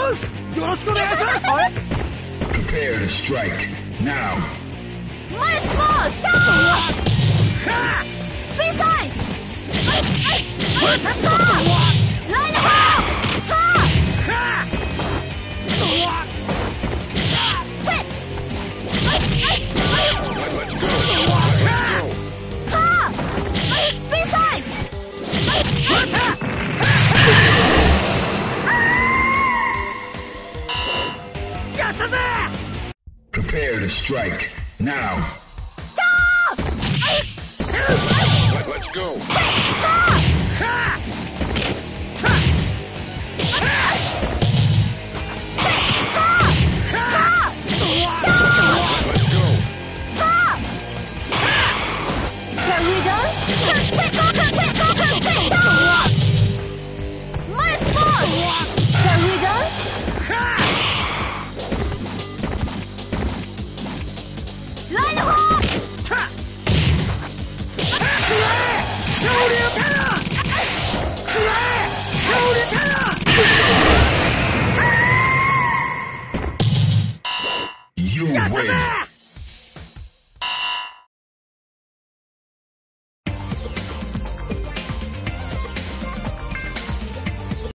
ウスよろしくお願いします。 Prepare to strike now. Let's go! Stop! B-side! Line up! Sit! B-side! Prepare to strike now. Stop! Let's go. Stop!